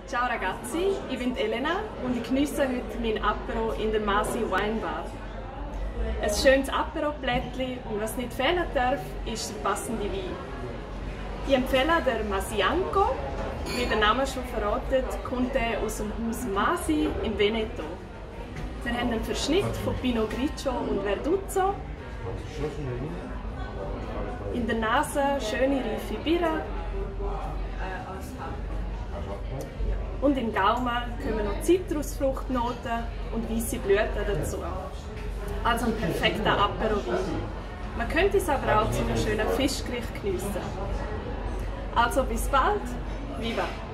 Ciao ragazzi, ich bin Elena und ich genieße heute mein Apero in der Masi Wine Bar. Ein schönes Apero-Plättchen und was nicht fehlen darf, ist der passende Wein. Ich empfehle den Masianco. Wie der Name schon verratet, kommt er aus dem Haus Masi in Veneto. Wir haben einen Verschnitt von Pinot Grigio und Verduzzo. In der Nase schöne reife Birne. Und im Gaumen kommen noch Zitrusfruchtnoten und weiße Blüten dazu. Also ein perfekter Apero-Wein. Man könnte es aber auch zu einem schönen Fischgericht geniessen. Also bis bald, viva!